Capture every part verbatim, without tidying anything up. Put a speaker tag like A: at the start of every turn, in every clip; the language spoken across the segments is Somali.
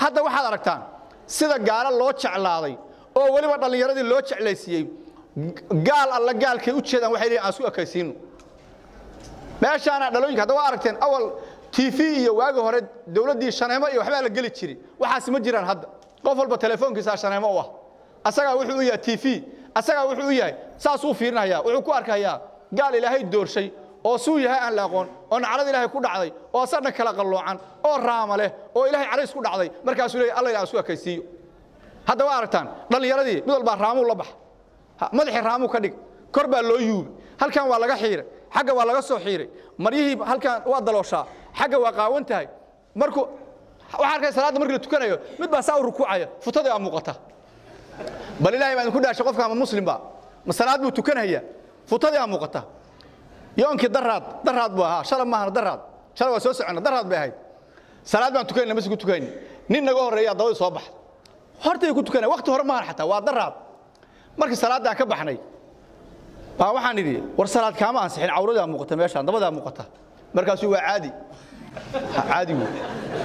A: hadda waxaad aragtaan sida gaala loo jeclaaday oo waliba dhalinyaradii loo jeclaysiiyay gaal alla gaalkay u jeedaan waxay leeyihiin aan isku ekaysiino meeshaana dhalooyinka hadda waa aragteen awal T V iyo waagi hore dawladii shaneemo iyo waxba la gali jiray waxaas ma jiraan hadda qof walba telefoonkiisa shaneemo u ah asaga wuxuu u yahay T V asaga wuxuu u yahay saas uu fiirinayaa wuxuu ku arkayaa gaal ilaahay doorshay oo suu yahay aan la aqoon oo nacrad ilaahay ku dhacday oo sadna kala qaloocan oo raama leh oo ilaahay cariis ku dhacday markaas uu leeyahay Allah ilaahay isku ekaysiiyo hadda waa aragtaan dhalinyaradii mid walba raamu la bax madaxii raamu ka dhig kor baa loo yuub halkan waa laga xiiray xagga waa laga soo xiiray mariyii halkan waa dalooshaa xagga waa qaawan tahay markuu waxa arkay salaada markii la tukanayo mid baa saa u rukuucaya futada ay muuqata bal ilaahay baan ku dhaashay qofka ama muslim ba ma salaad buu tukanaya futada ay muuqata yoonkii daraad daraad buu ahaa shalay ma ahan daraad shalay waa soo socona daraad bay ahayd salaad baan tukanay masku tukanay nin naga horeeya dawada soo bax hortay ku tukanay waqti hore ma ahan xataa waa daraad markii salaada ka baxnay baa waxaan idhi war salaad kaama ansixin awrada muuqata meesha dabada muuqata markaas waa caadi caadi uu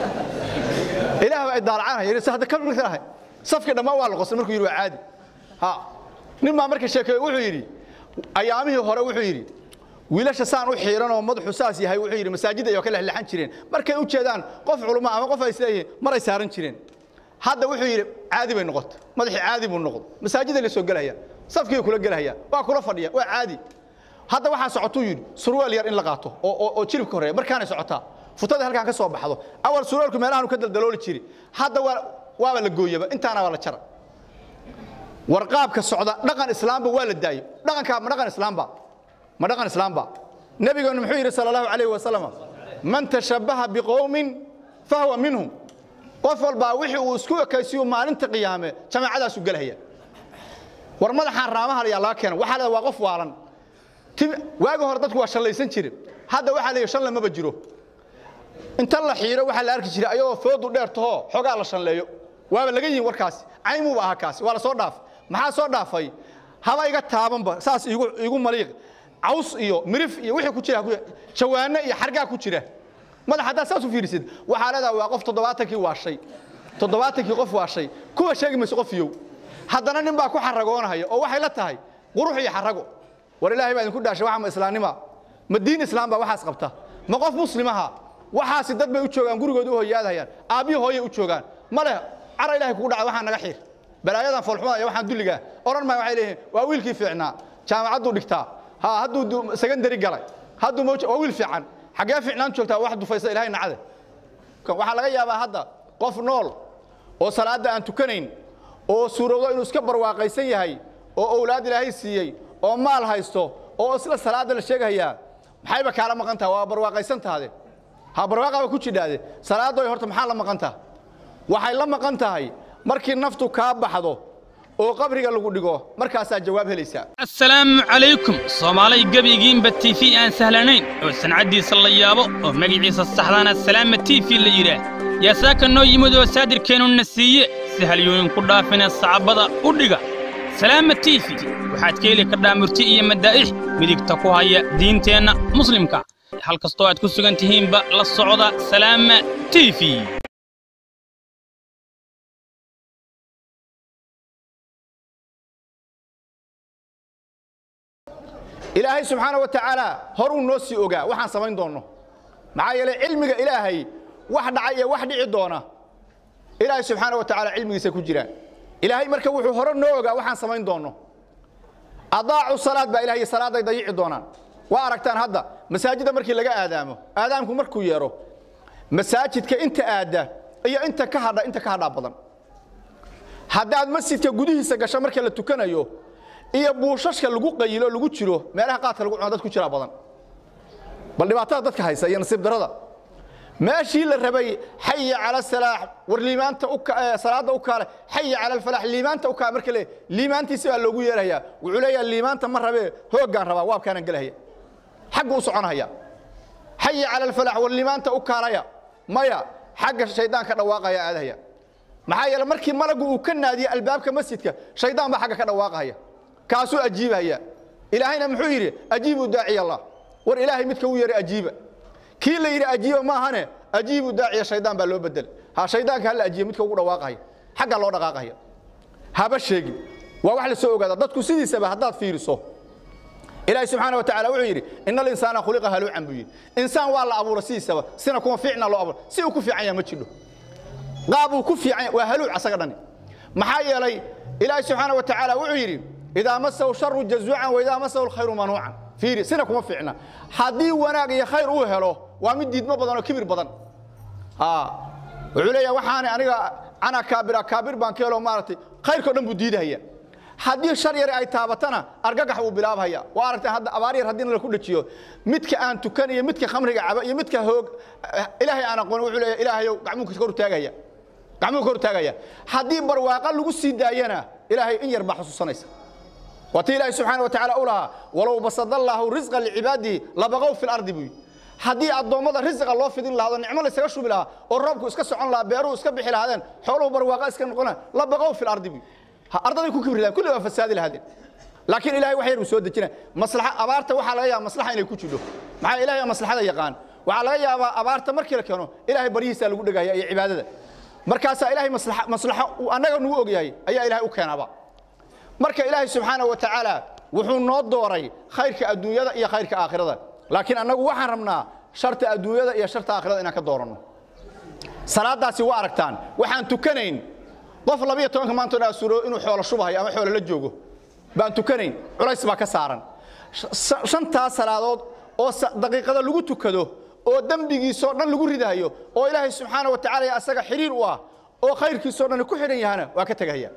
A: ilaahay ay daalacaan yiri saxda ka dhigtay safka dhamaa waa la qosay markuu yiri waa caadi ha nin ma marka sheekay wuxuu yiri ayaamihii hore wuxuu yiri wiilasha saan u xiiran oo madaxu saas yahay wuxuu yiri masaajida iyo kala laxan jireen markay u jeedaan qof culimo ama qof ay isleeyeen maray saaran jireen hadda wuxuu yiri caadi bay noqotay madaxi caadi buu noqday masaajida la soo galaya safkii kula galaya waa kula fadhiya waa caadi hadda waxa socoto yiri surwaal yar in la qaato oo oo jiribka hore markaan ay socotaa futada halkaan ka soo baxdo awal surwaalku meelahan ka daldalooli jiri hadda waa waa la gooyaba intaana waa la jara warqaabka socda dhaqan islaamba waa la daayo dhaqanka ma dhaqan islaamba ma dhaqan islaamba nabigeenu muxuu yiri sallallahu alayhi wasallam man tashabbaha biqawmin fa huwa minhum qof walba wixii uu isku ekaysiyo maalinta qiyaame jamaacadaas u galaya war madaxan raamaha la yaalaa keenay waxa la waa qof waalan waaga hore dadku waa shalaysan jireen hadda waxa la shan lama bajiro inta la xiiro waxa la arki jiray ayoo foodu dheer taho xogaa la shanleeyo waaba laga yiin warkaas aymu baa kaas waa la soo dhaaf maxaa soo dhaafay haba iga taabanba saas igu igu maliiq caws iyo mirif iyo wixii ku jira jawaano iyo xargaa ku jira madax hada saas u fiirisid waxa leedahay waa qof toddobaatan kii waashay toddobaatan kii qof waashay kuwa sheegi mayso qof yow haddana nin baa ku xaragoonaya oo waxay la tahay qurux iyo xarago war ilaahay baa idinku dhaashay waxa ma islaamnimo ma diin islaam baa waxaas qabta ma qof muslimaha waxaas dad bay u joogan gurigooda u hooyaadayaan aabi hooyo u joogan male ara ilaahay ku dhacay waxa naga xiir balaayadan falxuma iyo waxaan duliga oran ma waxay leeyihiin waa wiilkii fiicnaa jaamacadu dhigtaa ha haduu secondary galay haduu waa wiil fiican xagee fiicnaan joogtaa wax dufaysa ilaahay nacade waxa laga yaabaa hadda qof nool oo salaada aan tukanayn oo suurado inuu iska barwaaqaysan yahay oo awlaad ilaahay siiyay oo maal haysto oo isla salaada la sheegaya maxay ba kala maqantaa waa barwaaqaysan tahay ha barwaaqa ku jidhaade salaado ay horta maxaa la maqantaa waxay la maqan tahay markii naftu ka baxdo oo qabriga lagu dhigo markaas aad jawaab helaysaa
B: assalaamu calaykum Soomaali gabigiinba T V aan sahlanayn oo sanadiisa la yaabo oo magaciisa saxdana salaama T V la yiraahdo yaa saaka noo yimid oo saadirkeenu nasiiye sahaliyooyin ku dhaafina saacabada u dhiga salaama T V waxaad ka heli kartaa murti iyo madaa'ih midigta ku haya diinteena muslimka hal kasto aad ku sugan tihiinba la socda salaama T V
A: إلهي سبحانه وتعالى هرون نوسي أوجا وحن سمين دونه معايا علم إلهي واحد عيا واحد عدونه إلهي سبحانه وتعالى علم يسكجرا إلهي مركب هرون نوجا وحن سمين دونه أضاعوا الصلاة بإلهي الصلاة يضيع دونه وأركتان هذا مساجد مركي لقى آدمه آدمكم مركو يرو مساجد كأنت آدة أي أنت كهذا أنت كهذا بدن هذا المسجد كجودي سجش مركي لتكنا يو iyo buushashka lagu qayilo lagu jiro meelaha qaadka lagu cuno dad ku jira badan bal dhibaatada dadka haysa iyo nasiib darada meeshii la rabay hayya ala salaah war liimaanta u salaada u kale hayya ala falah liimaanta u ka markale liimaantiisa waa loogu yeeraya wuxuu leeyahay liimaanta ma rabe hoogan raba waab kana galaya xaq u soconaya hayya ala falah war liimaanta u kaalaya maya xaq shaydaanka dhawaaqaya aadaya maxaa yeelay markii malagu uu ka naadiyo albaabka masjidka shaydaan baa xaq ka dhawaaqaya كاسو أجيبها إلهينا محيري أجيبوا داعي الله ور إلهي متكو يري أجيبه كي اللي يري أجيبه ما هنا أجيبوا داعي الشيطان بالله بدل ha shaydaanka hal ajiye midka ugu dhawaaqay xagga loo dhaqaaqay haba sheegin waa wax la soo ogaada dadku sidiisaba hadaad fiiriso ilaahay subhanahu wa ta'ala wuxuu yiri innal insana khuliqa halu'an bu yiri insaan waa la abuuray sidiisaba sina kuma fiicna loo abuuray si uu ku fiican ma jidho qaab uu ku fiican waa haluuc asaga dhan maxaa yeelay ilaahay subhanahu wa ta'ala wuxuu yiri idaa masaw sharru jazu'an wa idaa masaw alkhayru manu'an fiiri sina kuma fiicna hadii wanaag iyo khayr uu helo waa mid diidmo badan oo kibir badan ha wuxuu leeyahay waxaan aniga ana kaabira kaabir baan ka helo maartay khayrka dhan buu diidaya hadii shar yar ay taabatana argagax uu bilaabaya waa aragtay hadda abaar yar hadii la ku dhajiyo midka aan tukan iyo midka khamriga caba iyo midka hoog ilaahay aan aqoon wuxuu leeyahay ilaahay gacmuhu kor taagaya gacmuhu kor taagaya hadii barwaaqa lagu sii daayana ilaahay in yar ba xusuusanaysa wati ilaahay subhanahu wa ta'ala ulaha walaw basadallahu rizqan li'ibadihi labaqaw fil ardi bi hadii adoomada rizqa loo fidin lahaado nicmo la isaga shubi lahaa oo roobku iska socon lahaa beeruhu iska bixi lahaadeen xooluhu barwaaqa iska noqonaa labaqaw fil ardi bi ardada ku kibir kullu waa fasaad lahaadeen laakiin ilaahay wax yar uu soo dejina maslaxa abaarta waxa laga yaabaa maslaxa inay ku jidho maxaa ilaahay maslaxada yaqaan waxa laga yaabaa abaarta markii la keeno ilaahay bariisa lagu dhagaya iyo cibaadada markaas ilaahay maslaxa maslaxa uu anaga nuu ogyahay ayaa ilaahay u keenaba marka ilaahay subhanahu wa ta'ala wuxuu noo dooray khayrka adduunyada iyo khayrka aakhirada laakiin anagu waxaan rabnaa sharta adduunyada iyo sharta aakhirada inaan ka doorano salaadaasi waa aragtaan waxaan tukanayn qof laba iyo toban maanta daa suuro inuu xoolo shubahay ama xoolo la joogo baan tukanayn culays baa ka saaran shanta salaadood oo daqiiqada lagu tukado oo dambigiisa dhan lagu ridayo oo ilaahay subhanahu wa ta'ala asaga xiriir u ah oo khayrkiisa dhan ku xiran yahana waa ka tagaya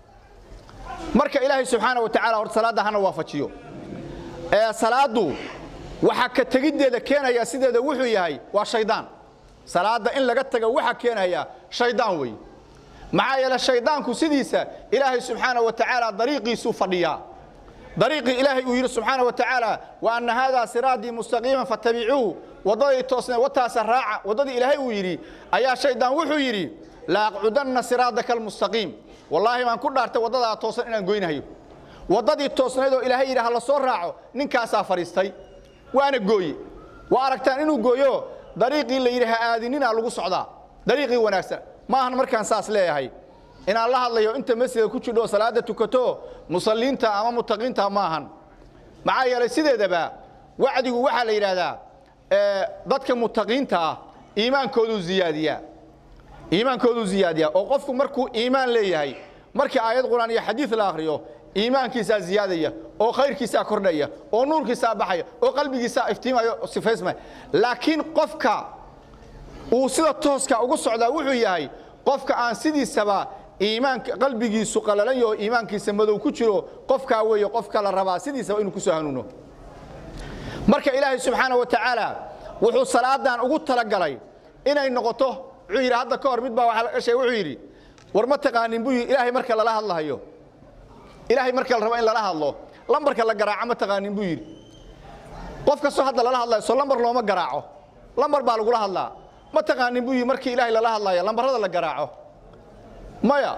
A: marka ilaahay subhanahu wa ta'ala hor salaada hana waafajiyo ee salaadu waxa ka tagideeda keenaya sideeda wuxuu yahay waa shaydaan salaada in laga tago waxa keenaya shaydaan way maxaa yeelay shaydaanku sidiisa ilaahay subhanahu wa ta'ala dariiqiisu fadhiya dariiqi ilaahay uu yiri subhanahu wa ta'ala wa anna hadha sirati mustaqiman fattabi'uhu wadadii toosna wataas raaca wadadii ilaahay uu yiri ayaa shaydaan wuxuu yiri la aq'udanna sirataka almustaqim wallahi man ku dhaartay wadada toosan inaan goynayo wadadii toosnayd oo ilaahay yiri hala soo raaco ninkaas fariistay waana gooyi waa aragtaan inuu gooyo dariiqi la yiri ha aadinina lagu socdaa dariiqi wanaagsan ma ahan markaan saas leeyahay in Allah hadlayo inta masjidka ku jidho salaada tukato musalliinta ama mutaqiinta ma ahan maxaa yeelay sideedaba wacdigu waxa la yiraahdaa ee dadka mutaqiinta ah iimaankoodu ziyaadiya iimaankoodu ziyaadiya oo qofku markuu iimaan leeyahay markii aayad quraan iyo xadiis la akhriyo iimaankiisa ziyaadaya oo khayrkiisa kordhaya oo nuurkiisa baxaya oo qalbigiisa iftiimayo sifaysma laakiin qofka uu sida tooska ugu socdaa wuxuu yahay qofka aan sidiisaba iimaanka qalbigiisu qalalan iyo iimaankiisa madow ku jiro qofka weeyo qofka la rabaa sidiisaba inuu ku soo hanuuno marka ilaahay subhanahu wa ta'ala wuxuu salaadan ugu talagalay inay noqoto wuxuu yiri hadda ka hor mid baa waxa shay wuxuu yiri war ma taqaanin buu ilaahay marka la hadlayo ilaahay marka la rabo in la hadlo lambarka la garaaco ma taqaanin buu yiri qofka soo hadda la hadlayo soo lambar looma garaaco lambar baa lagu hadlaa ma taqaanin buu markii ilaahay la hadlayo lambarada la garaaco maya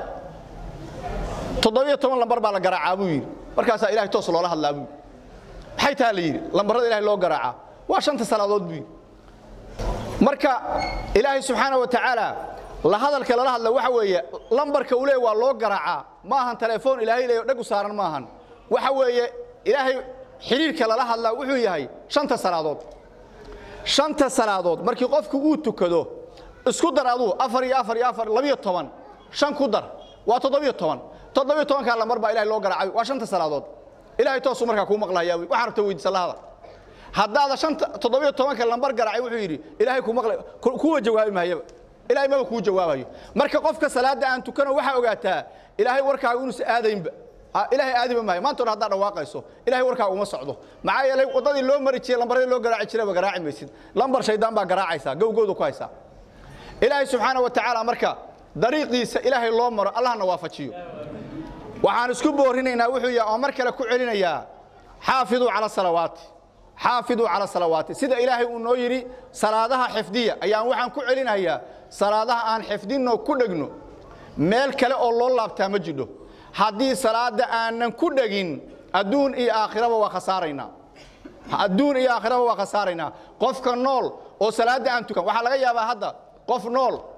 A: toddoba iyo toban lambar baa la garaacaa buu yiri markaas ilaahay toos loo hadlaa buu maxay tahay leeyiri lambarada ilaahay loo garaaca waa shanta salaadood buu marka ilaahay subhanahu wa ta'ala la hadalka la hadla waxa weeye lambarka uu leeyahay waa loo garaaca ma ahan telefoon ilaahay leeyahay dhag u saaran ma ahan waxa weeye ilaahay xiriirka la hadla wuxuu yahay shanta salaadood shanta salaadood markii qofku uu tukado isku dar adu afar iyo afar iyo afar laba iyo toban shan ku dar waa toddoba iyo toban toddoba iyo toban ka lambar baa ilaahay loo garaacay waa shanta salaadood ilaahay toos markaa ku maqlayaa waxa rabta weydiisa lahada haddaada shanta toddoba iyo toban ka lambar garaacay wuxuu yiri ilaahay ku maqlay kuwa jawaabi maayaba ilaahay ma ku jawaabayo marka qofka salaada aan tukano waxa ogaataa ilaahay warkaaga inuu aadaynba ilaahay aadima maayo maanta hadda dhawaaqayso ilaahay warkaaga uma socdo maxaa yeelay wadadii loo mari jiray lambarada loo garaaci jiray ba garaaci maysid lambar shaydaan baa garaacaysa gowgoodu ku haysa ilaahay subhanahu wa ta'ala marka dariiqiisa ilaahay loo maro allahna waafajiyo waxaan isku boorinaynaa wuxuu yahay oo mar kale ku celinayaa xaafidu ala salawaati xaafidu ala salawaati sida ilaahay uu noo yiri salaadaha xifdiya ayaan waxaan ku celinayaa salaadaha aan xifdino ku dhagno meel kale oo loo laabtaa ma jidho haddii salaada aanan ku dhagin adduun iyo aakhiraba waa khasaarayna adduun iyo aakhiraba waa khasaarayna qofka nool oo salaada aan tukan waxa laga yaabaa hadda qof nool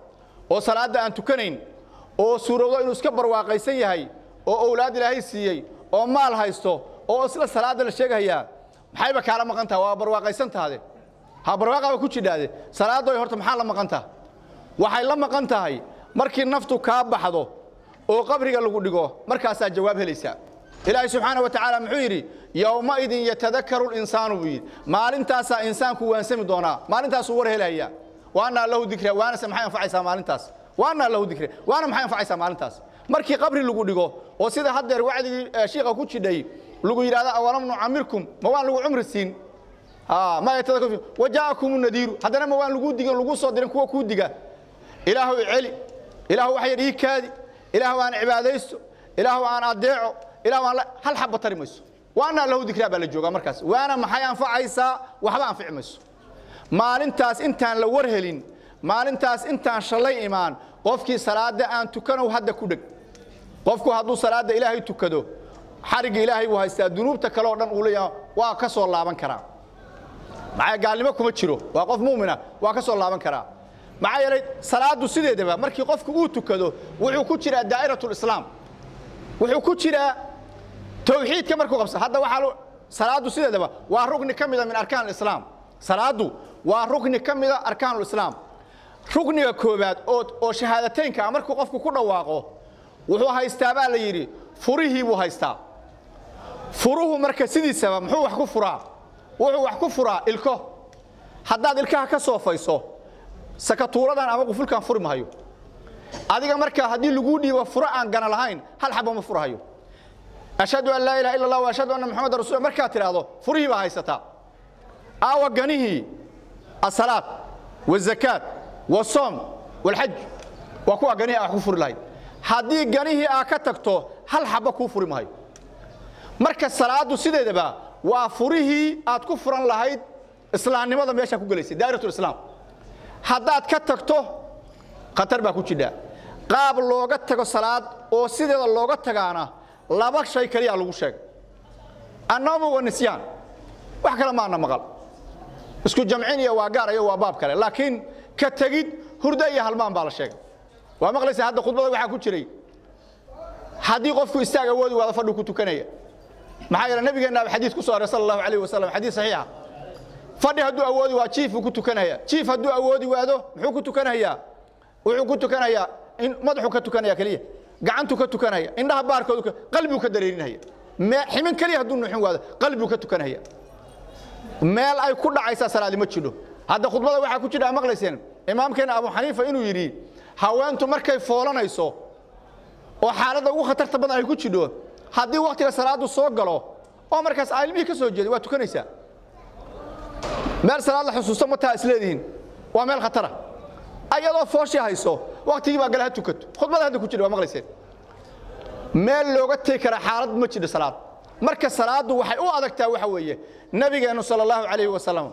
A: oo salaada aan tukanayn oo suurowdo inuu iska barwaaqaysan yahay oo awlaad ilaahay siiyay oo maal haysto oo isla salaada la sheegaya maxayba kala maqantaa waa barwaaqaysan tahay ha barwaaqa ku jidhaade salaado ay horta maxaa la maqantaa waxay la maqan tahay markii naftu ka baxdo oo qabriga lagu dhigo markaas aad jawaab helaysaa ilaahay subhanahu wa ta'ala muxuu yiri yawma idin yatadakkaru al-insanu bi maalintaas insaanku waansami doona maalintaas uu war helaya waana lahu dhikra waana samxay anfacaysa maalintaas waana lahu dhikra waana maxay anfacaysa maalintaas markii qabri lagu dhigo oo sida hadeer wacdi sheekha ku jidhay lagu yiraahdo awalam nu'amirkum ma waan lagu umri siin ha ma yatadakkaru wajaakum an-nadir hadana ma waan lagu diga lagu soo dirin kuwa ku diga ilaahu celi ilaahu wax yar ii kaadi ilaahu aan cibaadaysto ilaahu aan adeeco ilaahu aan hal xabba tarimayso waana lahu dhikra baa la jooga markaas waana maxay anfacaysa waxba anficmayso maalintaas intaan la war helin maalintaas intaan shalay iimaan qofkii salaada aan tukano hadda ku dhig qofku hadduu salaada ilaahay tukado xariga ilaahay uu haystaa dunuubta kale oo dhan uu leeyahay waa ka soo laaban karaa maxay gaalnimo kuma jiro waa qof muumina waa ka soo laaban karaa maxay yeelay salaadu sideedaba markii qofku uu tukado wuxuu ku jiraa daa'iratul islaam wuxuu ku jiraa tawxiidka markuu qabso hadda waxa salaadu sideedaba waa rukni kamid ah min arkaan islaam salaadu waa rukni kamid ah arkaan islaam rukniga koobaad oo oo shahaadateynka markuu qofku ku dhawaaqo wuxuu haystaa baa la yiri furihi buu haystaa furuhu marka sidiisaba muxuu wax ku furaa wuxuu wax ku furaa ilko haddaad ilkaha ka soo fayso sakatuuradan ama qufulkan furi maayo adiga marka hadii lagu dhiibo fura aan gana lahayn hal xabo ma furahayo ashhadu an la ilaha illa allah wa ashhadu anna muhammadar rasuul marka tiraado furihi baa haysata aawa ganihi as-salaat wa zakat wa som wal hajj wa kuwa ganihi ah ku furi lahayd hadii ganihi aa ka tagto hal xabo ku furi maayo marka salaadu sideedaba waa furihi aad ku furan lahayd islaamnimada meesha ku galeysay daa'iratul islaam haddaad ka tagto qatar baa ku jidha qaab looga tago salaad oo sideeda looga tagaana laba shay kaliya lagu sheeg annaamu wa nisyaan wax kale ma ana maqal isku jamciin iyo waa gaar iyo waa baab kale laakiin ka tagid hurda iyo halmaan baa la sheegay waa maqlaysa hadda khudbada waxa ku jiray hadii qofku istaaga awoodi wada fadhu ku tukanaya maxaa yeelay nabigeena xadiis ku soo aray sallallahu alayhi wasallam xadiis saxiix fadhi haduu awoodi waa chief ku tukanaya chief haduu awoodi waado muxuu ku tukanaya wuxuu ku tukanaya in madaxu ka tukanaya kaliya gacantu ka tukanaya indhaha baarkoodu qalbigu ka dareerinaya ma ximin kaliya haduu nuuxin waado qalbigu ka tukanaya meel ay ku dhacaysa salaadi ma jiro hadda khudbada waxa ku jira maqlayseen imaamkeena Abu Hanifa inuu yiri haweentu markay foolanayso oo xaaladda ugu khatarta badan ay ku jiro hadii waqtiga salaadu soo galo oo markaas ilmihi ka soo jeeday waa tukanaysa meel salaad la xusuusto ma taa isleediin waa meel khatar ah ayadoo fooshi hayso waqtigii baa galaha tukato khudbada hadda ku jira waa maqlayseen meel looga tii kara xaalad ma jiro salaad marka salaadu waxay u adagtaa waxa weeye nabigeenu sallallahu alayhi wasallam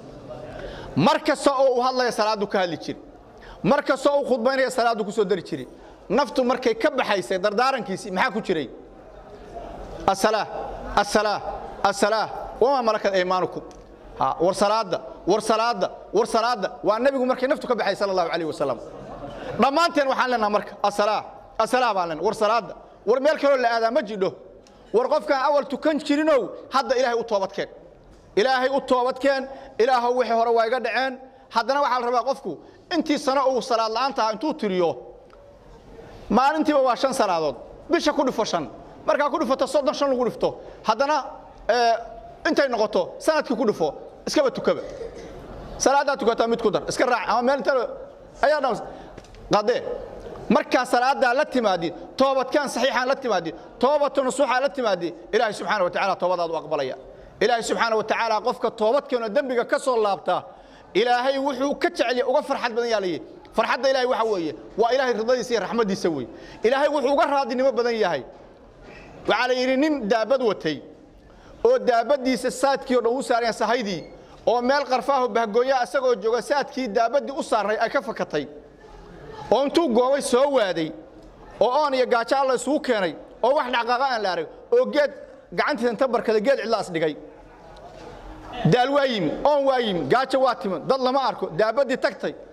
A: marka soo uu hadlay salaadu ka hadli jir marka soo uu khudbaynaya salaadu ku soo dari jiray naftu markay ka baxaysay dardaarankiisi maxaa ku jiray as-salaah as-salaah as-salaah wama malakat aymanukum ha war salaada war salaada war salaada waa nabigu markay naftu ka baxay sallallahu alayhi wasallam dhamaanteen waxaan leenahay marka as-salaah as-salaah baan leenahay war salaada war meel kale la aadama jidho war qofkan awal tukan jirinow hadda ilaahay u toobadkeen ilaahay u toobadkeen ilaahu wixii hore waa iga dhaceen haddana waxa la rabaa qofku intii sano uu salaad la'aanta intuu tiriyo maalintiiba waa shan salaadood bisha ku dhifo shan marka ku dhifato soddon shan lagu dhifto haddana ee intay noqoto sanadkii ku dhifo iska ba tukaba salaada tukata mid ku dar iska raac ama meel inta ayaa dhaws qade marka salaada la timaadi toobadkan saxiixan la timaadi toobatu nasuuxa la timaadi ilaahay subhanahu wa ta'ala toobadaadu aqbalaya ilaahay subhanahu wa ta'ala qofka toobadkeena dambiga ka soo laabta ilaahay wuxuu ka jecel uga farxad badan yahay farxadda ilaahay waxa weeye waa ilaahay ridadiisa iyo raxmadiisa weey ilaahay wuxuu uga raadinimo badan yahay waxa la yiri nin daabad watay oo daabadiisa saadkii oo dhow saareen sahaydii oo meel qarfaaho bahgooya asagoo jooga saadkii daabadii u saaray ay ka fakatay oo intuu goobay soo waaday oo aan iyo gaajo alla isugu keenay oo wax dhaqaaqa aan la arag oo geed gacantiisa inta barkada geed cidlaas dhigay daal waayim oo waayim gaajo waa timan dad lama arko daabadii tagtay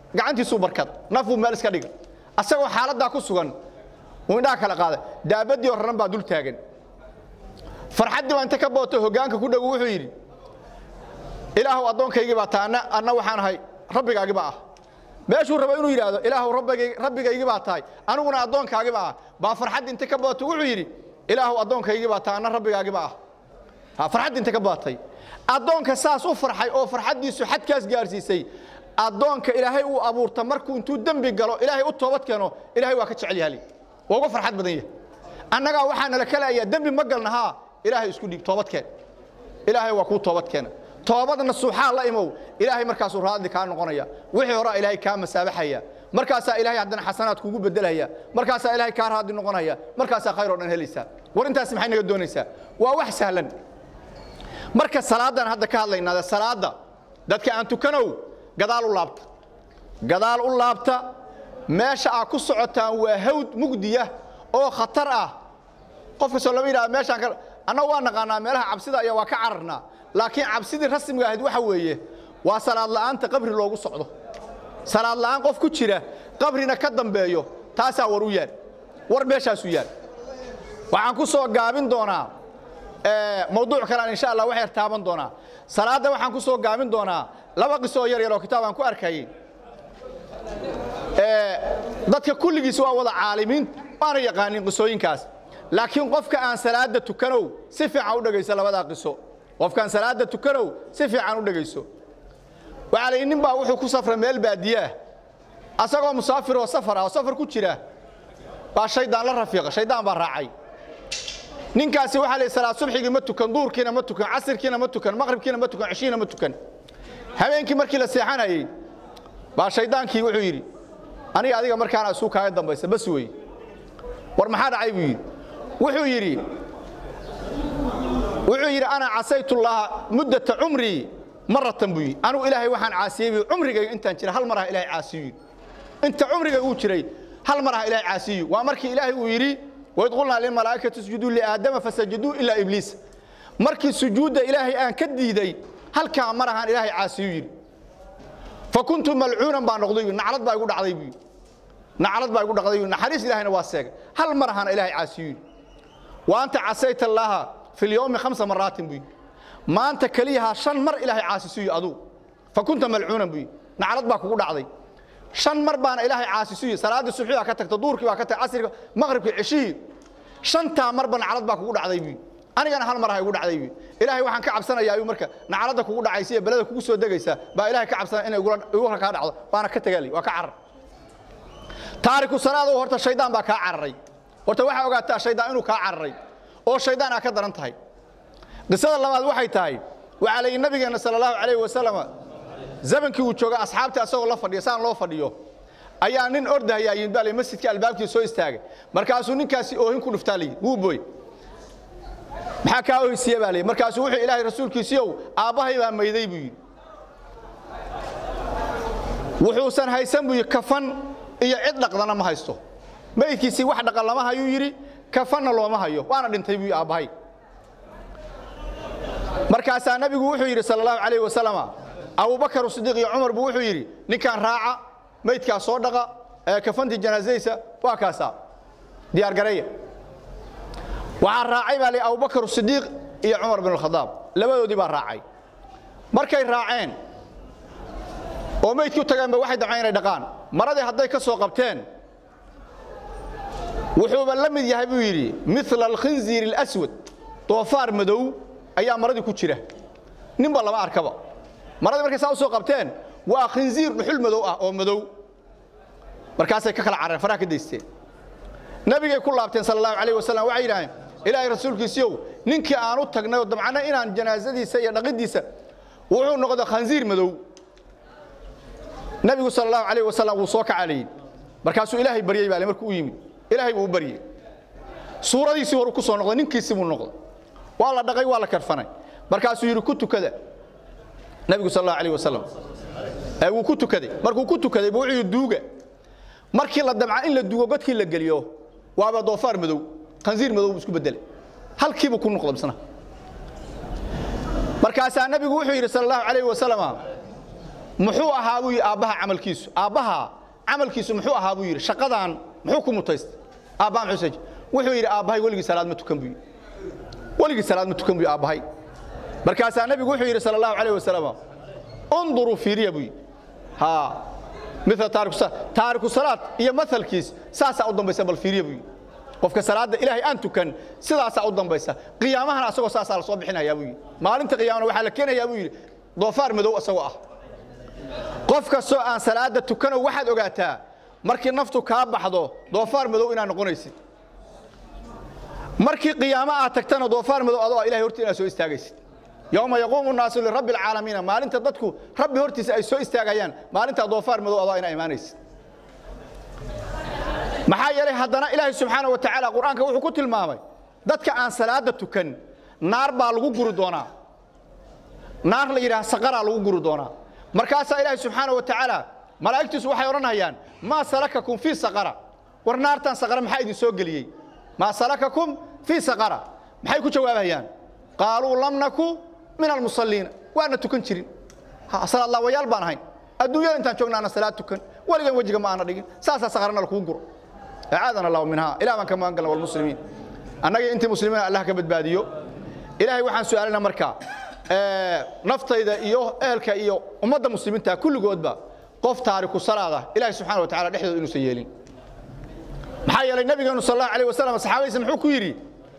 A: gacantiisu barkad nafu meel iska dhiga asagoo xaaladda ku sugan oo indhaha kala qaaday daabadii horan baa dul taagan farxadii waa inta ka booto hogaanka ku dhaw wuxuu yiri ilaahu adoonkaygi baa taana anna waxaan ahay rabbigaagi baa meeshuu rabo inuu yiraahdo ilaahu rabbigay rabbigaygi baa tahay aniguna adoonkaagi baa baa farxadii inta ka booto wuxuu yiri ilaahu adoonkaygi baa taana rabbigaagi baa ha farxadii inta ka bootay adoonka saas u farxay oo farxadiisu xadkaas gaarsiisay adoonka ilaahay uu abuurta markuu intuu dambi galo ilaahay u toobad keeno ilaahay waa ka jecel yahay oo farxad badan yahay annaga waxaan la kala ayaa dambi ma galnaha ilaahay isku dhig toobad keen ilaahay waa ku toobad keen toobadna suuxa la imow ilaahay markaas uu raadi ka noqonaya wixii hore ilaahay ka masaabaxaya markaas ilaahay haddana xasanaad kugu bedelaya markaas ilaahay ka raadi noqonaya markaas khayr oo dhan helaysa war intaas maxay naga doonaysaa waa wax sahlan marka salaadan hadda ka hadlaynaa salaada dadka aan tukanow gadaal u laabta gadaal u laabta meesha aad ku socotaan waa hawd mugdiya oo khatar ah qofka soo laba yiraahdo meesha ka ana waa naqaanaa meelaha cabsida ayaa waa ka cararnaa laakiin cabsidii rasmiga ahayd waxa weeye waa salaad la'aanta qabri loogu socdo salaad la'aan qof ku jira qabrina ka dambeeyo taasa war u yaal war meeshaas u yaal waxaan ku soo gaabin doonaa ee mowduuc kale insha Allah wax yar taaban doonaa salaada waxaan ku soo gaabin doonaa laba qiso yar yar oo kitaabaan ku arkay ee dadka kulligiis waa wada caalimiin waana yaqaanin qisooyinkaas laakiin qofka aan salaada tukanow si fiican u dhageyso labada qiso qofka aan salaada tukanow si fiican u dhageyso waxa la nin baa wuxuu ku safray meel baadiya asagoo musaafir oo safar ah safar ku jira baa shaydaan la rafiiqa shaydaan baa raacay ninkaasi waxa la salaad subxiga ma tukan duurkiina ma tukan casirkiina ma tukan maqribkiina ma tukan cishiina ma tukan habeenkii markii la seexanayay baa shaydaankii wuxuu yiri aniga adiga markaan asuu kaaga dambaysa bas weey war maxaa dhacay buu yiri wuxuu yiri wuxuu yiri ana asaytullah muddata umri maratan buu anu ilaahay waxaan caasiyay umrigay intaan jira hal mar ah ilaahay caasiyo inta umrigay uu jiray hal mar ah ilaahay caasiyo waa markii ilaahay uu yiri ويدخلنا للملائكة تسجدوا لآدم فسجدوا إلا إبليس مركي سجود إلهي آن كديدي هل كان مرها إلهي عاسيين فكنت ملعونا بانقضي نعرض با يقول عضيبي نعرض با يقول عضيبي نحريس إلهي نواسيك هل مرها إلهي عاسيين وأنت عسيت الله في اليوم خمس مرات بي ما أنت كليها شن مر إلهي عاسيسي أدو فكنت ملعونا بي نعرض با يقول عضيبي شن مر بان إلهي عاسيسي صلاة الصبح كتك تدورك وكتك عصر مغرب العشي شن تا مر بان عرض باك وقول عضيبي أنا كان هالمرة يقول عضيبي إلهي وحن كعب سنة يا يوم مركا نعرضك وقول عيسية بلدك وكسو دقيسة با إلهي كعب سنة إنه يقول يقول لك هذا عض وأنا كتجلي وكعر تارك الصلاة وهرت الشيطان باك عرّي هرت واحد وقعت الشيطان إنه كعرّي أو الشيطان أكدر أنتهي قصة الله ما وحي تاي وعلى النبي صلى الله عليه وسلم زمنكii uu jooga asxaabta asagoo la fadhiyo saan loo fadhiyo ayaa nin ordaya yinbaalay masjidka albaabkiisa soo istaagay markaasuu ninkaasi oohin ku dhuftaalay wuu booy maxaa ka oohisiye baalay markaasuu wuxuu ilaahay rasuulkiisiyow aabahay baa meeyday buu yiri wuxuu san haysan buu kafan iyo cid dhaqdana ma haysto meeykiisi wax dhaqan lama hayo yiri kafanna looma hayo waana dhintay buu aabahay markaas nabigu wuxuu yiri sallallahu alayhi wasallam أبو بكر الصديق عمر بوحو يري نكان راعة ميت كاسو دقا كفنتي جنازيسة وكاسا ديار قرية وعن راعي بالي أبو بكر الصديق يا عمر بن الخطاب لبدو دي بار راعي مركي راعين وميت كيو تقام بواحد عين دقان مرضي هداي كسو قبتين وحوبا لمد يهبو يري مثل الخنزير الأسود طوفار مدو أيام مرضي كوتشيره نمبر لما أركبه marada markay saa soo qabteen waa khinziir dhuxul madow ah oo madow markaasay ka kala carareen faraha ka deysteen nabigay ku laabteen sallallahu alayhi wasallam waxa yiraahdeen ilaahay rasuulkiisiyow ninkii aan u tagnay oo damcana inaan janaasadiisa iyo dhaqidiisa wuxuu noqday khinziir madow nabigu sallallahu alayhi wasallam uu soo kacalay markaasuu ilaahay bariyay baa markuu u yimid ilaahay uu bariyay suuradiisii hore ku soo noqday ninkiisii uu noqday waa la dhaqay waa la karfanay markaasuu yiri ku tukada nabigu sallallahu alayhi wasallam ay uu ku tukaday markuu ku tukaday buu wuxuu duuga markii la damca in la duugo godkii la galiyo waaba doofaar madow khanziir madow isku bedelay halkii buu ku noqday bisna markaas nabigu wuxuu yiri sallallahu alayhi wasallam muxuu ahaa buu aabaha camalkiisu aabaha camalkiisu muxuu ahaa buu yiri shaqadan muxuu ku mutaystay aabaha xusaj wuxuu yiri aabahay waligi salaad ma tukan buu waligi salaad ma tukan buu aabahay markaas nabigu wuxuu yiri sallallahu alayhi wasallam انظروا في ريبي ها مثل تارك تارك الصلاه iyo mathalkiis saasa u dambaysa bal fi riyabay qofka salaada ilaahay aan tukan sidaas u dambaysa qiyaamahan asagoo saasa la soo bixinaya buu maalinta qiyaamana waxa la keenayaa buu yiri doofaar madow asagoo ah qofka soo aan salaada tukan waxaad ogaataa markii naftu ka baxdo doofaar madow inaan noqonaysid markii qiyaama aad tagtana doofaar madow adoo ilaahay hortiina soo istaagaysid يوم يقوم الناس لرب العالمين ما انت dadku rabbi hortiisa ay soo istaagayaan maalinta doofaar madow adoo ina iimaanaysid maxaa yeelay hadana ilaahay subhanahu wa ta'ala quraanka wuxuu ku tilmaamay dadka aan salaada tukan naar baa lagu guri doonaa naar la yiraahdo saqara lagu guri doonaa markaas ilaahay subhanahu wa ta'ala malaa'iktiisu waxay oranayaan ma salakakum fi saqara war naartan saqara maxay idin soo galiyay ma salakakum fi saqara maxay ku jawaabayaan qaaluu lam naku من المصلين وانا تكن جيرين صلى الله ويال بان هين ادويا انت جوجنا صلاه تكن ولغن وجهك ما انا دغين ساسا سقرنا لكو غور اعاذنا الله منها الى من كما قال والمسلمين انغي انت مسلمين الله كبدباديو الهي waxaan su'aalna marka ee naftayda iyo eelka iyo umada muslimiinta kulligoodba qof taariku salaada ilaahay subhanahu wa ta'ala dhexdooda inuu sayeelin maxaa yeelay nabigeenu sallallahu alayhi wasallam saxaabaysa muxuu ku yiri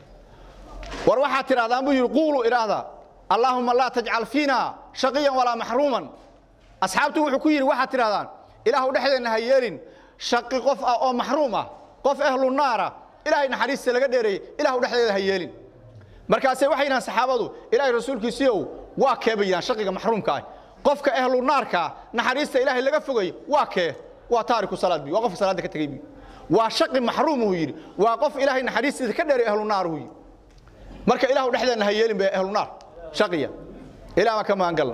A: war waxa tiraadaan buu yiri qulu iraada اللهم لا تجعل فينا شقيا ولا محروما اصحابته wuxuu ku yiri waxa tiraadaan ilaahu dhaxdeena hayeelin shaqi qof ah oo mahruuma qof ahlu naara ilaahay naxariista laga dheeray ilaahu dhaxdeeda hayeelin markaas waxayna saxaabadu ilaahay rasuulkiisiyo waa keebayaan shaqiga mahruumka ah qofka ahlu naarka naxariista ilaahay laga fogay waa kee waa taariku salaad bi waa qof salaada ka tagay bi waa shaqi mahruum uu yiri waa qof ilaahay naxariista ka dheeray ahlu naar uu marka ilaahu dhaxdeena hayeelin bay ahlu naar شقيا الى ما كمان قال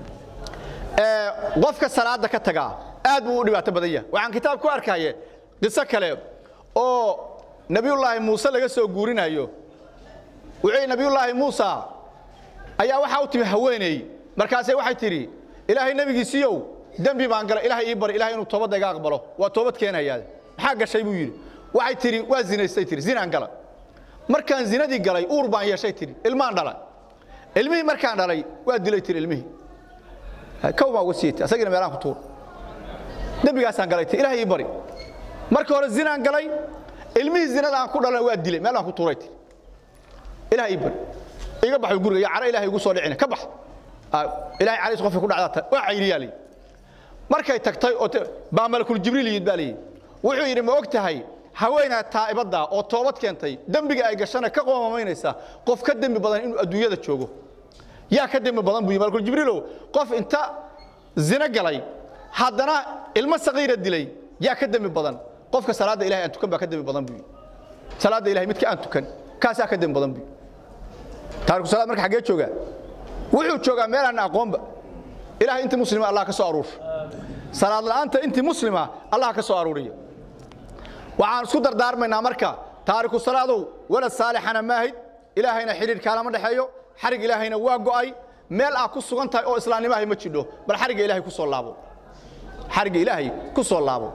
A: ee qofka salaada ka taga aad buu u dhibaato badaya waxaan kitaab ku arkaaye qisa kale oo nabiyullaahi Muuse laga soo guurinayo wixii nabiyullaahi Muuse ayaa waxa uu timi haweenay markaas ay waxay tiri ilaahay nabigiisiyow dambi baan galay ilaahay ii bar ilaahay inuu toobad iga aqbalo waa toobad keenayaa maxaa gashay buu yiri waxay tiri waa zinaystay tiri zinaan gala markaan zinadii galay uur baan yeeshay tiri ilmaan dhalay ilmihi markaan dhalay waa dilay tir ilmihi kawma wasiit asagina meelaan ku tuur nabigaas aan galay tir ilaahay bari marka hore zinaan galay ilmihi zinada aan ku dhalay waa dilay meelaan ku tuuray tir ilaahay bari iga baxay guriga cara ilaahay ugu soo dhicina ka bax ilaahay cariis qof ku dhacda waa cayriyaalay markay tagtay oo baa malakul jibriil yidbaalay wuxuu yiri ma ogtahay haweenaa taa'ibada oo toobad keentay dambiga ay gashana ka qoomamaynaysa qof ka dambi badan inuu adduunyada joogo yaa ka dambi badan buu malakul jibriil qof inta zina galay haddana ilmo saqiira dilay yaa ka dambi badan qofka salaada ilaahay aan tukan ba ka dambi badan buu salaada ilaahay midka aan tukan kaas ka dambi badan buu taariku salaad marka xagee jooga wuxuu joogaa meel aan aqoonba ilaahay inta muslima Allah ka soo aruur salaad la'aanta inta muslima Allah ka soo aruuriyo waxaan isku dardaarmaynaa marka taariku salaado wala saalixana maahid ilaahayna xiriir kala ma dhaxeeyo xarig ilaahayna waa go'ay meel ah ku sugan tahay oo islaamnimada ma jidho bal xariga ilaahay ku soo laabo xariga ilaahay ku soo laabo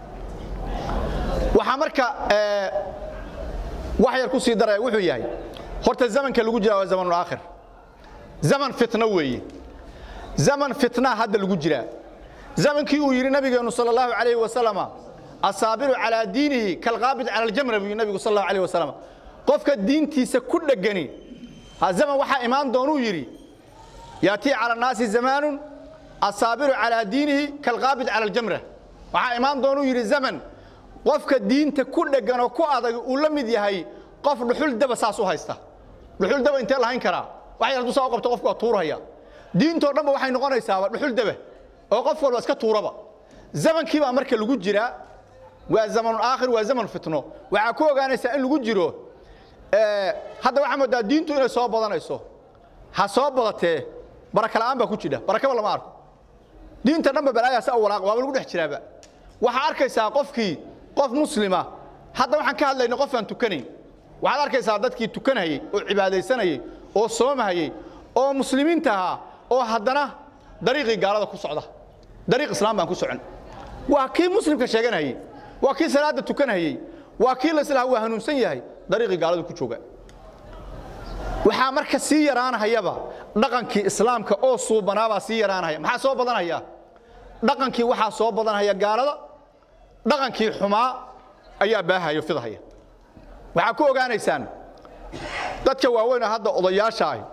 A: waxa marka ee wax yar ku sii daray wuxuu yahay horta zamanka lagu jiro waa zamanul aakhir zaman fitna weeye zaman fitna hadda lagu jira zamankii uu yiri nabigeenu sallallahu alayhi wa sallam asaabiru ala diinihi kal qaabid ala al jamra bi nabigu sallallahu alayhi wa sallam qofka diintiisa ku dhagani ha zaman waxa imaan doonuu yiri yaati ala naasi zamanun asaabiru ala diinihi kal qaabid ala al jamra waxa imaan doonuu yiri zaman qofka diinta ku dhagan oo ku adag uu la mid yahay qof dhuxul daba saas u haysta dhuxul daba intee lahayn kara waxa yar soo qabto qofka tuuraya diinto dhanba waxay noqonaysaa dhuxul daba oo qof walba iska tuuraba zamankii baa marka lagu jira waa zaman aakhir waa zaman fitno waxa ku ogaanaysaa in lagu jiro ee hadda waxa moodaa diintu inay soo badanayso ha soo badatee baraka la'aan ba ku jira baraka lama arko diinta dhanba balaayaas oo walaaq waa lagu dhex jiraaba waxa arkaysaa qofkii qof muslima hadda waxaan ka hadlaynaa qof aan tukanayn waxaad arkaysaa dadkii tukanayay oo cibaadeysanayay oo soomahayay oo muslimiinta ah oo haddana dariiqii gaalada ku socda dariiq islaam baan ku socon waa kii muslimka sheeganayay waa kii salaada tukanayay waa kii la islaaha waa hanuunsan yahay dariiqi gaaladu ku jooga waxa marka si yaraanayaba dhaqankii islaamka oo suubanaaba si yaraanaya maxaa soo badanaya dhaqankii waxa soo badanaya gaalada dhaqankii xumaa ayaa baahayo fidahaya waxa ku ogaanaysaan dadka waaweyn hadda odayaasha ah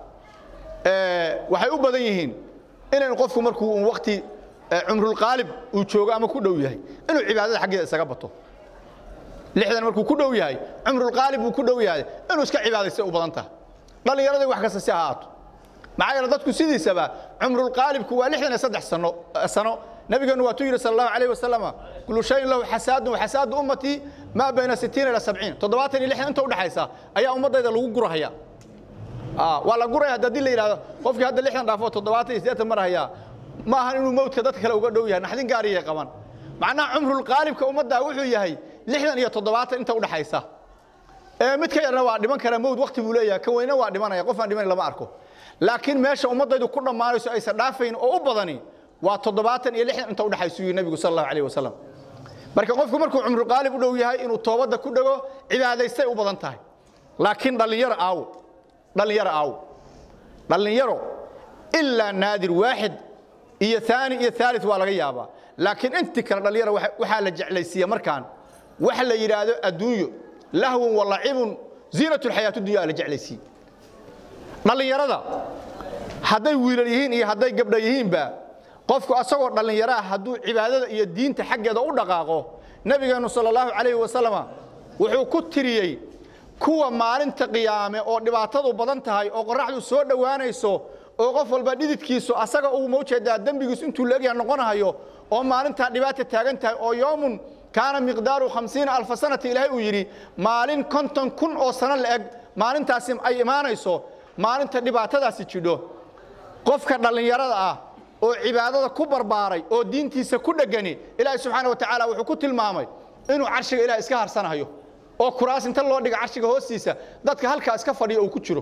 A: ee waxay u badan yihiin inay qofku markuu uu waqti umrul qalib uu joogo ama ku dhow yahay inuu cibaadada xageeda isaga bato lixdan markuu ku dhow yahay umrul qalib uu ku dhow yahay inuu iska cibaadaysto u badan tahay dhalinyarada wax kasta si ahaato maxay dadku sidiisaba umrul qalibku waa lixdan iyo saddex sano sano nabigeenu waa tuyir sallallahu alayhi wasallam kullu shay lahu hasad wa hasad ummati ma bayna sittin ila sab'in toddobaatan iyo lixdan inta u dhaxaysa ayaa ummadayda lagu gurahaya ah wala guraya hadii la yiraahdo qofkii hadda lixdan dhaafo toddobaatan iyo siddeetan mar haya ma ahan inuu mawdka dadka kale uga dhow yahay naxdin gaariye qaban macna umrul qalibka ummadda wuxuu yahay lixdan iyo toddobaatan inta u dhaxaysa ee mid ka yarna waa dhiman kara mawd waqti buu leeyahay ka weyna waa dhimanaya qof aan dhiman lama arko laakiin meesha ummadaydu ku dhamaanayso ay sadhaafayn oo u badani waa toddobaatan iyo lixdan inta u dhaxayso nabigu sallallahu alayhi wasallam marka qofku markuu umrul qalib u dhow yahay inuu toobada ku dhago cibaadaystay u badan tahay laakiin dhalinyaro aaw dhalinyaro aaw dhalinyaro illa naadir waahid iyo thani iyo thalith waa laga yaabaa laakiin intii kala dhalinyaro waxa la jeclaysiya markaan waxa la yiraahdo adduunyo lahwun wa la'ibun ziinatul hayatid dunya la jeclaysi dhalinyarada haday wiilal yihiin iyo haday gabdho yihiin ba qofku asagoo dhalinyaro haduu cibaadada iyo diinta xageeda u dhaqaaqo nabigeenu sallallahu alayhi wasallam wuxuu ku tiriyay kuwa maalinta qiyaame oo dhibaatadu badan tahay oo qoraxdu soo dhawaanayso oo qof walba dhididkiisu asaga uu mawjeedaa dambigiisu intuu leeyahay noqonayo oo maalinta dhibaato taagan tahay oo yoomun kaana miqdaaru khamsiina alf sanati ilaahay uu yiri maalin konton kun oo sano la eg maalintaasi ay imaanayso maalinta dhibaatadaasi jidho qofka dhalinyarada ah oo cibaadada ku barbaaray oo diintiisa ku dhagani ilaahay subhanahu wa ta'ala wuxuu ku tilmaamay inuu carshiga ilaahay iska harsanayo oo kuraas inta loo dhigo carshiga hoostiisa dadka halka iska fadhiyo uu ku jiro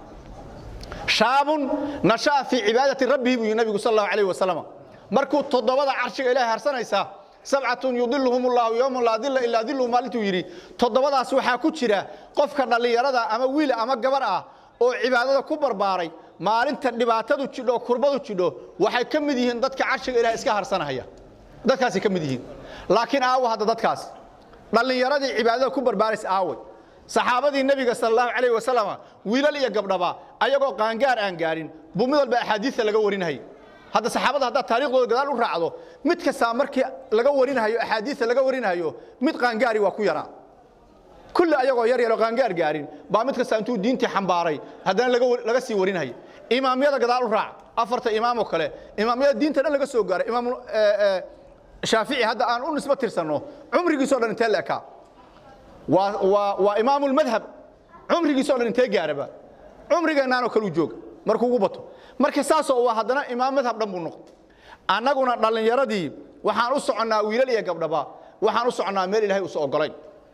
A: shaabun nashaa fi cibaadati rabbihi bi nabiga sallallahu alayhi wasallam markuu todobada carshiga ilaahay harsanaysa sab'atun yudilluhum allah yawma la dilla illa dillu maalintu yiri todobadaas waxa ku jira qofka dhalinyarada ama wiil ama gabar ah oo cibaadada ku barbaaray maalinta dhibaatadu jidho kurbadu jidho waxay ka mid yihiin dadka carshiga ilaahay iska harsanaya dadkaasi ka mid yihiin laakiin aaw hada dadkaas dhalinyaradii cibaadada ku barbaaris aaway saxaabadii nabiga sallallahu alayhi wasallam wiilal iyo gabdhaba ayagoo qaangaar aan gaarin bumid walba ahadiisa laga warinahay hada saxaabada hada taariikhdooda gadaal u raacdo mid kasta markii laga warinayo ahadiisa laga warinayo mid qaangaari waa ku yaraa kullu ayagoo yar yar qaangaar gaarin baa mid kasta intuu diintii xambaaray hadana laga laga sii warinayo imaamiyada gadaal u raac afarta imaam oo kale imaamiyada diinta dhan laga soo gaaray imaam shaafici hada aan u nisba tirsano umrigiisa dhan inta leeka wa wa wa imaam al-madhhab umrigiisa dhan inta gaaraba umrigeena aan kala joog markuu ugu bato marka saasoo waa hadana imaam madhhab dhan buu noqdo anaguna dhalinyaradii waxaan u soconaa wiilal iyo gabdhaba waxaan u soconaa meel ilaahay u soo ogolay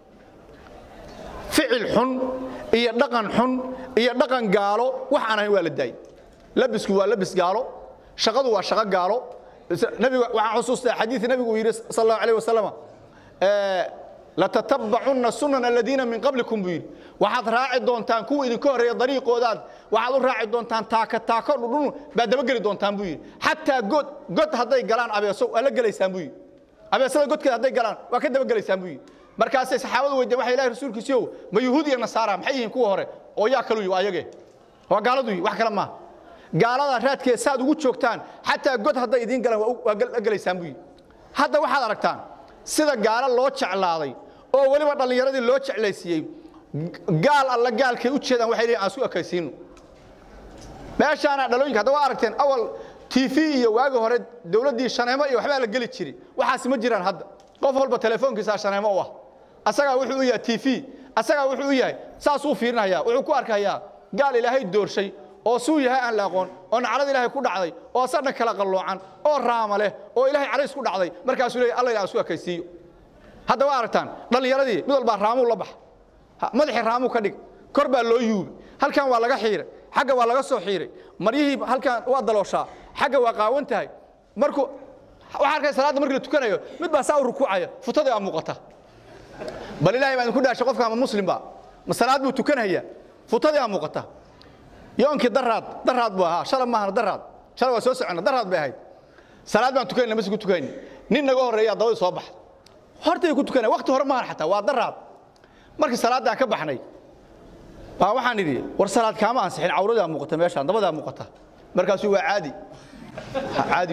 A: ficil xun iyo dhaqan xun iyo dhaqan gaalo waxaan ahayn waa la daay labisku waa labis gaalo shaqadu waa shaqo gaalo nabiga waxa xusuustaa xadiis nabigu yiri sallallahu alayhi wasallam ee la tatabbu'unna sunan alladina min qablikum bi waxaad raaci doontaan kuwa idin ka horeeyay dariiqoodaad waxaad u raaci doontaan taaka taako dhudhun baad daba gali doontaan buu yiri hatta god god haday galaan abeeso ala galaysaan buu yiri abeesada godka haday galaan waa ka daba galaysaan buu yiri markaas saxaabadu weydiin waxa ilaahay rasuulkiisa ma yahuudi iyo nasaara maxay yihiin kuwa hore oo yaa kala yihiin ayage waa gaaladu wax kala ma gaalada raadkeeda saad ugu joogtaan hatta god haday idin galaan waa galaysaan buu yiri hadda waxaad aragtaan sida gaala loo jeclaaday oo waliba dhalinyaradii loo jeclaysiiyay gaal alla gaalkay u jeedaan waxay leeyahay asu akaysiino meeshaana dhalooyinka hadda waa aragteen awal T V iyo waagi hore dawladii shaneemo iyo waxba la gali jiray waxaas ma jiraan hadda qof walba telefoonkiisa shaneemo u ah asaga wuxuu u yahay T V asaga wuxuu u yahay saas uu fiirinayaa wuxuu ku arkayaa gaal ilaahay doorshay oo suu yahay aan la aqoon oo nacrad ilaahay ku dhacday oo sadna kala qaloocan oo raama leh oo ilaahay calays ku dhacday markaas uu leeyahay Allah ilaahay asu akaysiyo hadda waa aragtaan dhalinyaradii mid walba raamu la bax madaxii raamu ka dhig kor baa loo yuubay halkan waa laga xiiray xagga waa laga soo xiiray mariyihii halkan waa dalooshaa xagga waa qaawan tahay markuu waxa arkay salaada markii la tukanayo mid baa saa u rukuucaya futada ay muuqata bal ilaahay baan ku dhaashay qofka ama muslim ba ma salaad buu tukanaya futada ay muuqata yoonkii daraad daraad buu ahaa shalay maahan daraad shalay waa soo socona daraad bay ahayd salaad baan tukanayna ma isku tukanayna nin naga horeeya dawada soo baxay hortay ku tukanay waqti hore maahan xataa waa daraad markii salaada ka baxnay baa waxaan idhi war salaad kaama ansixin awrada muuqata meesha dabada muuqata markaas waa caadi caadi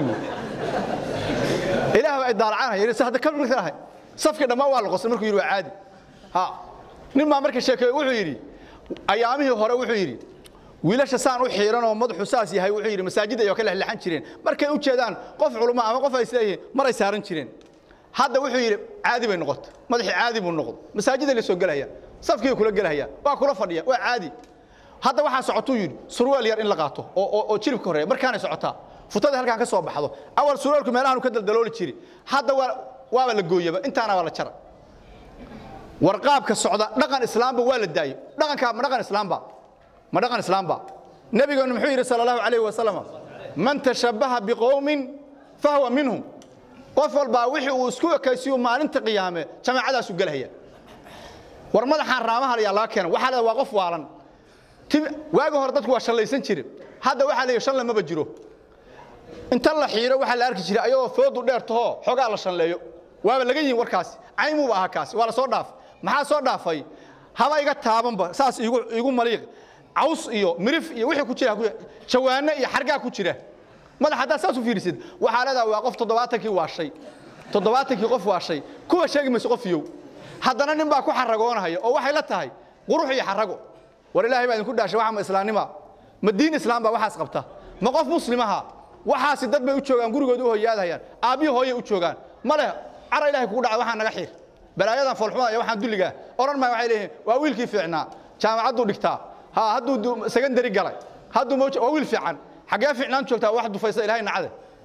A: ilaahay ay daalacaan yiri saxda ka mid safka dhamaa waa la qosay markuu yiri waa caadi ha nin ma markii sheekay wuxuu yiri ayaamihii hore wuxuu yiri wiilasha saan u xiiran oo madaxu saas yahay wuxuu yiri masaajid ay kala leexan jireen markay u jeedaan qof culimo ama qof ay isleeyeen maray saaran jireen hadda wuxuu yiri caadi bay noqotay madaxi caadi buu noqday masaajid la soo galaya safkii kula galaya waa kula fadhiya waa caadi hadda waxa socoto yiri surwaal yar in la qaato oo oo jilibka hore markaan socotaa futada halkaan ka soo baxdo awal surwaalku meelahan ka daldalooli jiri hadda waa waa la gooyaba intaana waa la jara warqaabka socda dhaqan islaamba waa la daayo dhaqanka ma dhaqan islaamba ma dhaqan islaamba nabiga muxuu yiri sallallahu alayhi wa sallam man tashabbaha biqawmin fahuwa minhum qof walba wixii uu isku ekaysiyo maalinta qiyaame jamaacadaas u galaya war madaxan raamaha la la keenay waxa la waa qof waalan waaga hor dadku waa shalaysan jireen hadda waxa la shan lama bajiro inta la xiiro waxa la arki jiray ayoo foodu dheertaho xogaa la shanleeyo waaba laga yiin warkaas aymu baa kaas waa la soo dhaaf maxaa soo dhaafay haba iga taabanba saas igu igu maliiq caws iyo mirif iyo wixii ku jira jawaano iyo xargaa ku jira madax hada saas u fiirisid waxa leedahay waa qof toddobaatan waa shay toddobaatan qof waa shay kuwa sheegi ma qof yow haddana nin baa ku xaragoonaya oo waxay la tahay qurux iyo xarago war ilaahay baa idinku dhaashay waxa ma islaamnima ma diin islaam baa waxaas qabta ma qof muslimaha waxaas dad bay u joogan gurigooda u hooyaadayaan aabiyo hooye u joogan male ara ilaahay kugu dhacay waxa naga xiir balaayadan falxumada iyo waxaan duliga oran ma waxay leeyihiin waa wiilkii fiicnaa jaamacadu dhigtaa ha haduu secondary galay haduu waa wiil fiican xagee fiicnaan joogtaa wax dufaysa ilaahay nacade